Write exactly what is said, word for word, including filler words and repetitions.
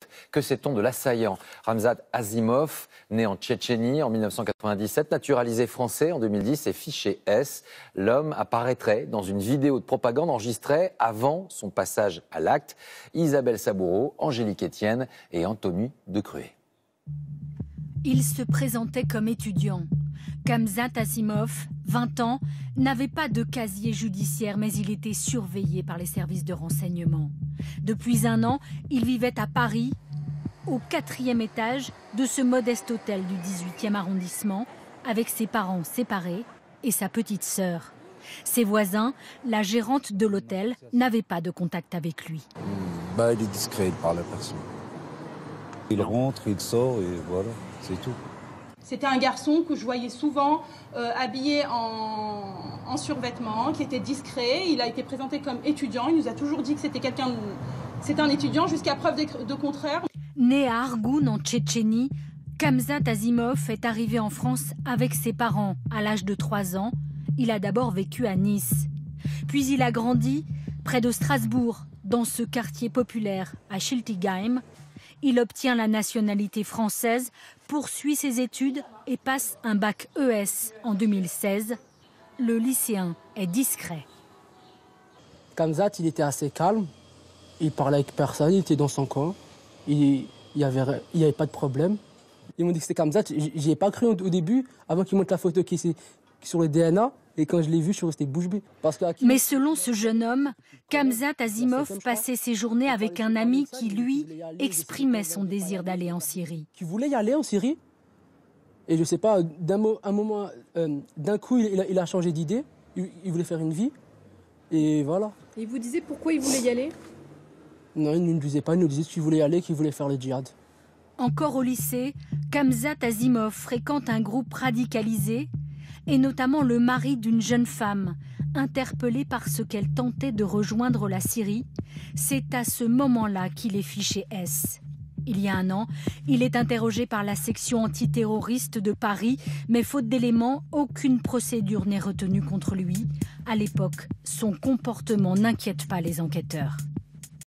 Que sait-on de l'assaillant? Ramzan Asimov, né en Tchétchénie en mille neuf cent quatre-vingt-dix-sept, naturalisé français en deux mille dix et fiché S. L'homme apparaîtrait dans une vidéo de propagande enregistrée avant son passage à l'acte. Isabelle Saboureau, Angélique Etienne et Anthony Decruet. Il se présentait comme étudiant. Kamzat Asimov, vingt ans, n'avait pas de casier judiciaire, mais il était surveillé par les services de renseignement. Depuis un an, il vivait à Paris, au quatrième étage de ce modeste hôtel du dix-huitième arrondissement, avec ses parents séparés et sa petite sœur. Ses voisins, la gérante de l'hôtel, n'avaient pas de contact avec lui. Bah, il est discret, il parle à personne. Il rentre, il sort et voilà, c'est tout. C'était un garçon que je voyais souvent euh, habillé en, en survêtement, qui était discret. Il a été présenté comme étudiant. Il nous a toujours dit que c'était quelqu'un, de... c'était un étudiant jusqu'à preuve de, de contraire. Né à Argoun en Tchétchénie, Kamzat Asimov est arrivé en France avec ses parents à l'âge de trois ans. Il a d'abord vécu à Nice. Puis il a grandi près de Strasbourg, dans ce quartier populaire à Schiltigheim. Il obtient la nationalité française, poursuit ses études et passe un bac E S en deux mille seize. Le lycéen est discret. Kamzat, il était assez calme. Il parlait avec personne, il était dans son coin. Il n'y avait, il avait pas de problème. Ils m'ont dit que c'était Kamzat. J'y ai pas cru au début, avant qu'ils montrent la photo qui est sur le D N A. Et quand je l'ai vu, je suis resté bouche bée. Parce que... Mais selon ce jeune homme, Kamzat Asimov passait ses journées avec un ami qui, lui, exprimait son désir d'aller en Syrie. Qui voulait y aller en Syrie. Et je ne sais pas, d'un un moment, euh, d'un coup, il a, il a changé d'idée. Il, il voulait faire une vie. Et voilà. Et il vous disait pourquoi il voulait y aller? Non, il ne nous disait pas. Il nous disait qu'il voulait y aller, qu'il voulait faire le djihad. Encore au lycée, Kamzat Asimov fréquente un groupe radicalisé, et notamment le mari d'une jeune femme, interpellée parce qu'elle tentait de rejoindre la Syrie. C'est à ce moment-là qu'il est fiché S. Il y a un an, il est interrogé par la section antiterroriste de Paris, mais faute d'éléments, aucune procédure n'est retenue contre lui. À l'époque, son comportement n'inquiète pas les enquêteurs.